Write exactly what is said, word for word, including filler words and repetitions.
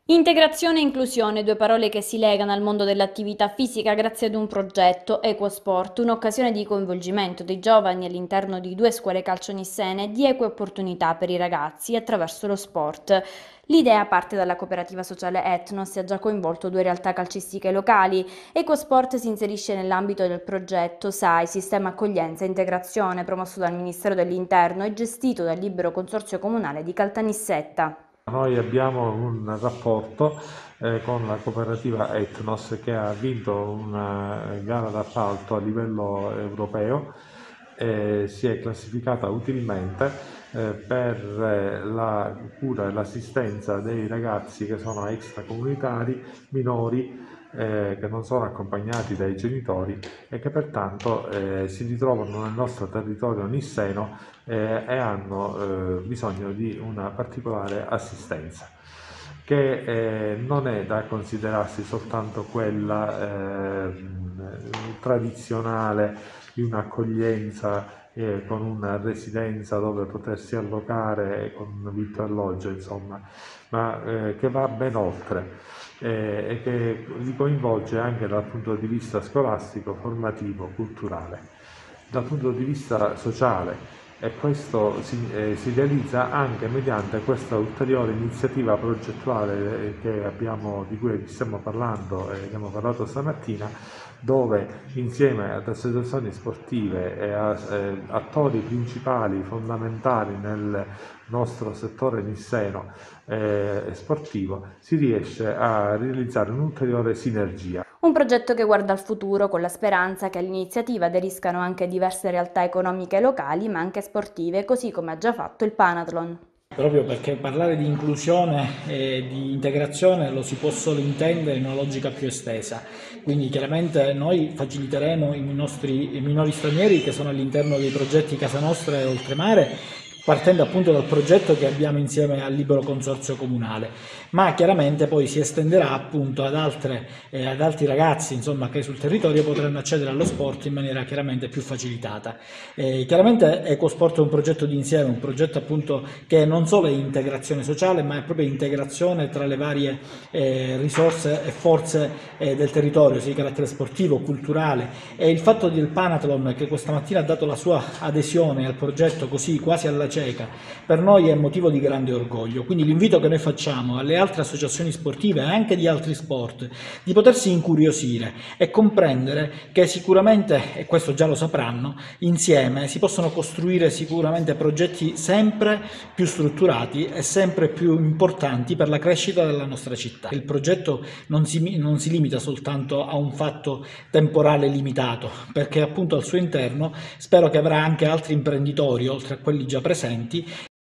Integrazione e inclusione, due parole che si legano al mondo dell'attività fisica grazie ad un progetto, Equosport, un'occasione di coinvolgimento dei giovani all'interno di due scuole calcio nissene e di eque opportunità per i ragazzi attraverso lo sport. L'idea parte dalla cooperativa sociale Etnos e ha già coinvolto due realtà calcistiche locali. Equosport si inserisce nell'ambito del progetto S A I, Sistema Accoglienza e Integrazione, promosso dal Ministero dell'Interno e gestito dal Libero Consorzio Comunale di Caltanissetta. Noi abbiamo un rapporto eh, con la cooperativa Etnos che ha vinto una gara d'appalto a livello europeo e si è classificata utilmente eh, per eh, la cura e l'assistenza dei ragazzi che sono extracomunitari, minori, eh, che non sono accompagnati dai genitori e che pertanto eh, si ritrovano nel nostro territorio nisseno eh, e hanno eh, bisogno di una particolare assistenza che eh, non è da considerarsi soltanto quella eh, tradizionale di un'accoglienza eh, con una residenza dove potersi allocare con vitto e alloggio, insomma, ma eh, che va ben oltre eh, e che li coinvolge anche dal punto di vista scolastico, formativo, culturale, dal punto di vista sociale. E questo si, eh, si realizza anche mediante questa ulteriore iniziativa progettuale eh, che abbiamo, di cui vi stiamo parlando e abbiamo parlato stamattina, dove insieme ad associazioni sportive e a eh, attori principali, fondamentali nel nostro settore nisseno eh, sportivo, si riesce a realizzare un'ulteriore sinergia. Un progetto che guarda al futuro con la speranza che all'iniziativa aderiscano anche diverse realtà economiche locali ma anche sportive, così come ha già fatto il Panathlon. Proprio perché parlare di inclusione e di integrazione lo si può solo intendere in una logica più estesa, quindi chiaramente noi faciliteremo i nostri i minori stranieri che sono all'interno dei progetti Casa Nostra e Oltremare, partendo appunto dal progetto che abbiamo insieme al Libero Consorzio Comunale, ma chiaramente poi si estenderà appunto ad, altre, eh, ad altri ragazzi insomma, che sul territorio potranno accedere allo sport in maniera chiaramente più facilitata. Eh, chiaramente Ecosport è un progetto di insieme, un progetto appunto che non solo è integrazione sociale, ma è proprio integrazione tra le varie eh, risorse e forze eh, del territorio, sia di carattere sportivo, culturale, e il fatto del Panathlon che questa mattina ha dato la sua adesione al progetto così quasi alla cieca, per noi è motivo di grande orgoglio. Quindi l'invito che noi facciamo alle altre associazioni sportive e anche di altri sport di potersi incuriosire e comprendere che sicuramente, e questo già lo sapranno, insieme si possono costruire sicuramente progetti sempre più strutturati e sempre più importanti per la crescita della nostra città. Il progetto non si, non si limita soltanto a un fatto temporale limitato, perché appunto al suo interno spero che avrà anche altri imprenditori oltre a quelli già presenti